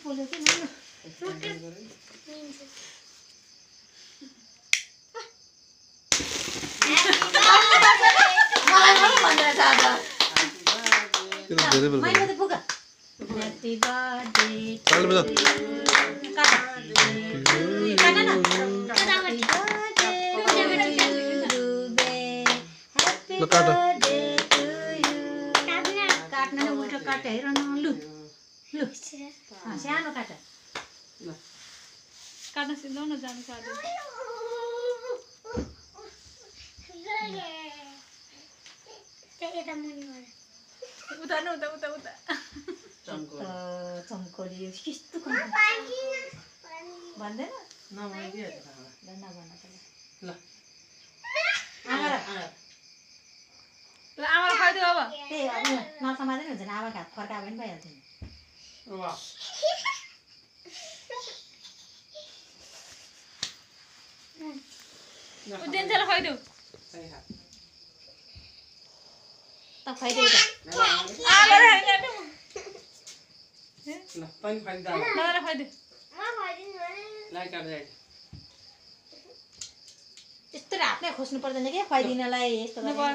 पोल्यो कि नानु मैले त पुग ह्यापी बर्थडे काट्न उल्टो काट हेर न लु लु सानो काट काट्न सिक्नु न जानु काट्नु उता न उता उता उता चम्कली कस्तो भन्दैन आमालाई खुवाइदियो अब त्यही नसमाज हुन्छ नि आमाको हात फर्कायो भने भइहाल्छ नि उदेन्जेल खुवाइदियो त खुवाइदियो त यस्तो हातमै खोज्नु पर्दैन क्या खुवाइदिनलाई यस्तो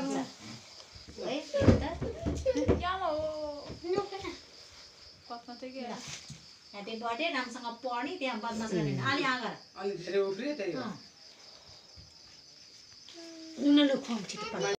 ह्यापी बर्थडे राम्रोसँग पढ्ने त्यहाँ बदमास गर्ने अलि आगर अलि धेरै उफ्रियो त्यही हो उनीहरुले खुवाउँछ